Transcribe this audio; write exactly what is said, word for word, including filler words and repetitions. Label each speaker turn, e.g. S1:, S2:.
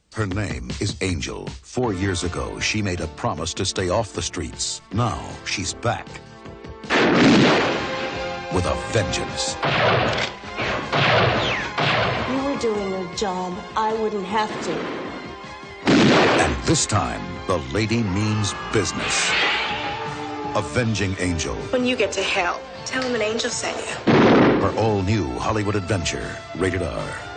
S1: Her name is Angel. Four years ago, she made a promise to stay off the streets. Now, she's back. With a vengeance.
S2: If you were doing your job, I wouldn't have to.
S1: And this time, the lady means business. Avenging Angel.
S3: When you get to hell, tell him an angel sent you.
S1: Her all-new Hollywood adventure. Rated R.